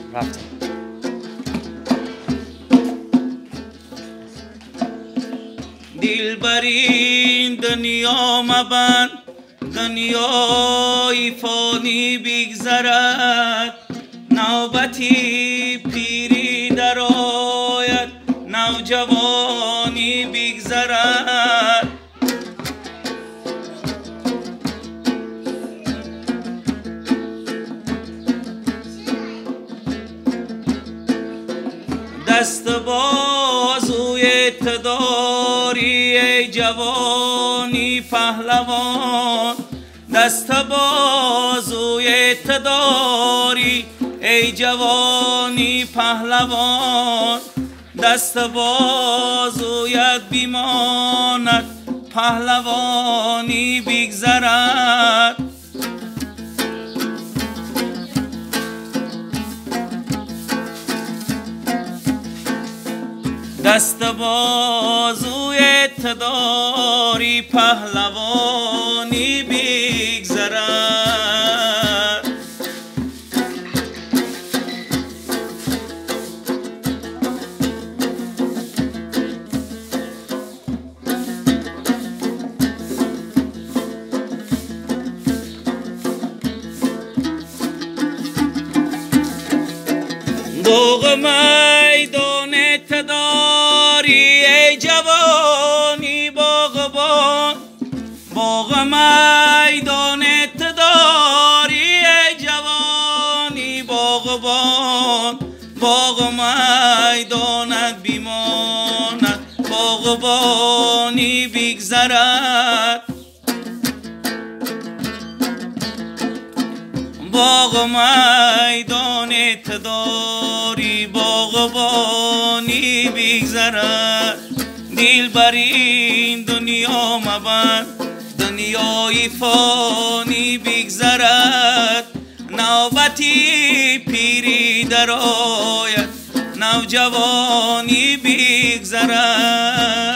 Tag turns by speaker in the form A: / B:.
A: رفتم.
B: دلبرین دنیا مبند، دنیای فانی بگذرد، نوبتی پیری در آید، نوجوانی بگذرد. دست بازوی اقتداری ای جوانی پهلوان، دست بازوی اقتداری ای جوانی پهلوان، دست بازویت بیماند پهلوانی بگذرد. دست بازوی اقتداری پهلوانی بگذرد. باغ میدان اقتداری ای جوانی باغبان، باغ میدان اقتداری ای جوانی باغبان، باغ میدانت بیماند باغبانی بگذرد. باغ میدان اقتداری باغبانی بگذرد. دلبرین دنیا مبند، دنیای فانی بگذرد، نوبتی پیری در آید، نوجوانی بگذرد.